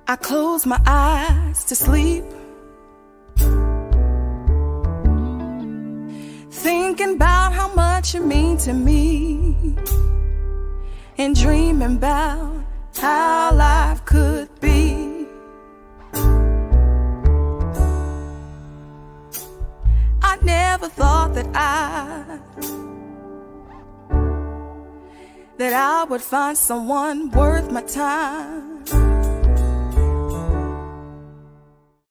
I close my eyes to sleep, thinking about how much you mean to me, and dreaming about how life could be. I never thought that I would find someone worth my time.